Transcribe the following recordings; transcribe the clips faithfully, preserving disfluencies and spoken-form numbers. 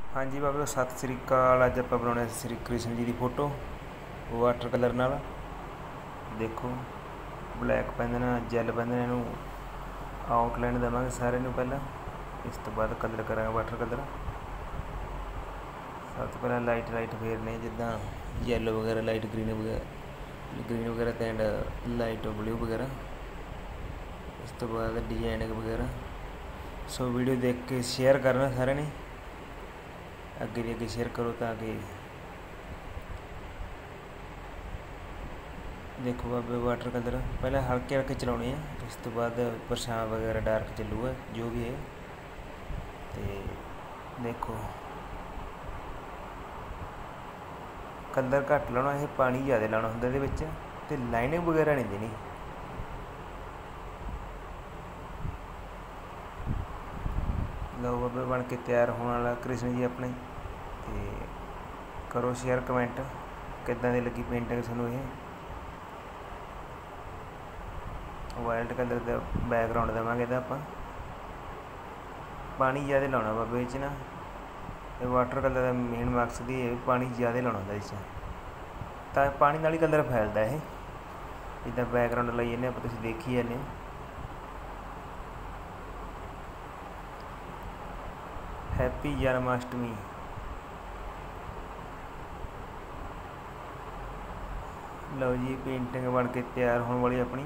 हाँ जी बाबा सत श्री अकाल। अज आप बनाने श्री कृष्ण जी की फोटो वाटर कलर नाल। देखो ब्लैक पेन जैल पेन इनू आउटलाइन देवांगे सारे नू पहला, इस तो बाद कलर करांगे वाटर कलर। सब तो पहला लाइट लाइट फेरने जिदा येलो वगैरह, लाइट ग्रीन वगैरह ग्रीन वगैरह तो एंड लाइट ब्लू वगैरह। इस तो बाद डिजाइनिंग वगैरह। सो वीडियो देख के शेयर करना सारे ने, अगे भी अगे शेयर करो ताकि देखो बाबे वाटर कलर पहले हल्के हल्के चलाने हैं, उस तो बाद परछां वगैरह डार्क चलूगा जो भी है। तो देखो कलर घट लाना, यह पानी ज़्यादा लाना होंगे ये विच, ते लाइनिंग वगैरह नहीं देनी। लो बाबे बन के तैयार होने वाला कृष्ण जी अपने। तो करो शेयर कमेंट किदां दी लगी पेंटिंग सूँ ये। वाइल्ड कलर का बैकग्राउंड देवांगे इहदा आपां। पानी ज़्यादा लाना बाबे इस ना, वाटर कलर का मेन मकसद ही है पानी ज़्यादा लाना होंदा इस, तां पानी नाल ही कलर फैलदा है। इदां बैकग्राउंड लाई जाने आप, तुसीं देखी जाने। हैप्पी जन्माष्टमी। लो जी पेंटिंग बन के तैयार होने वाली अपनी।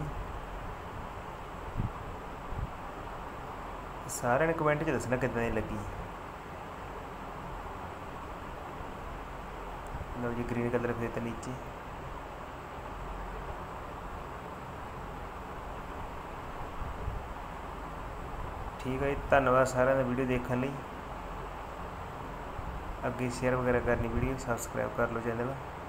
सारे ने कमेंट च दसना किदां दी लगी। लो जी ग्रीन कलर फिर तो नीचे। ठीक है जी, धन्यवाद सारे का वीडियो देखने लई। अगे शेयर वगैरह करनी वीडियो, सबसक्राइब कर लो चैनल।